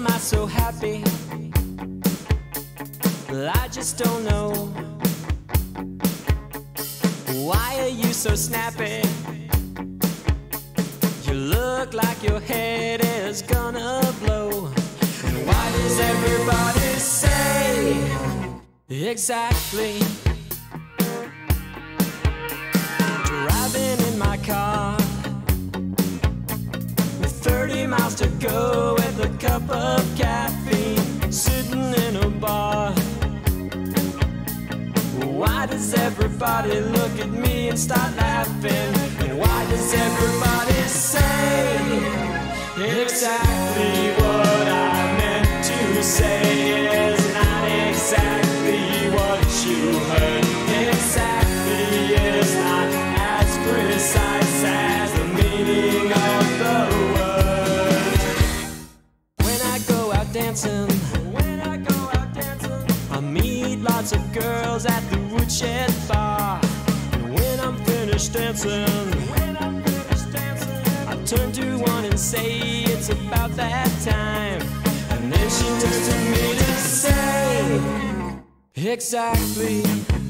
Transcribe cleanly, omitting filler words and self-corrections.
am I so happy? Well, I just don't know. Why are you so snappy? You look like your head is gonna blow. And why does everybody say exactly? Driving in my car with 30 miles to go, with a cup of caffeine, sitting in a bar. Why does everybody look at me and start laughing? And why does everybody say exactly what I meant to say is not exactly what you heard? Exactly is not as precise as the meaning of the word. When I go out dancing, I meet lots of girls at the woodshed bar. And when I'm finished dancing, I turn to one and say it's about that time. And then she turns to me to say exactly